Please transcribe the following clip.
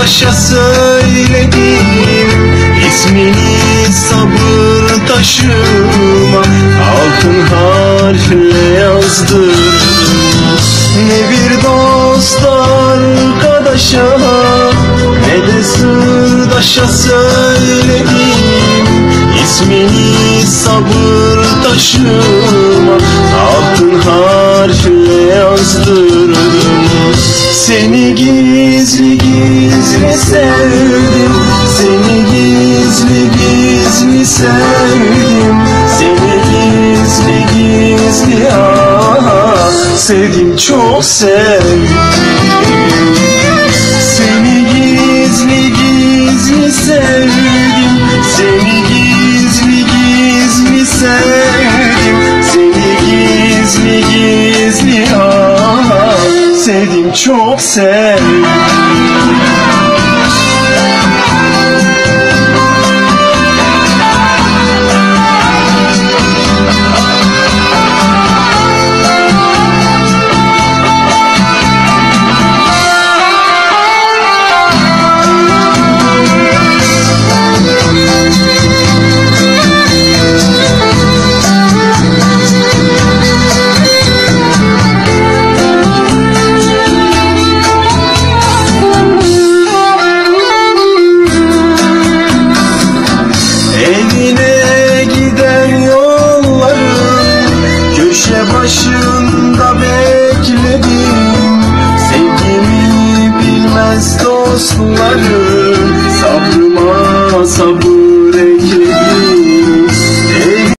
taşa söyledim, ismini sabır taşıma altın harfle yazdırdım. Ne bir dost arkadaşa ne de sırdaşa söyledim, ismini sabır taşıma altın harfle yazdırdım. Seni gizli gizli sevdim, seni gizli gizli sevdim, seni gizli gizli sevdim, çok sevdim. Seni gizli gizli sevdim, seni gizli gizli sevdim, seni gizli gizli sevdim, çok sevdim. Başında bekledim, sevgimi bilmez dostlarım.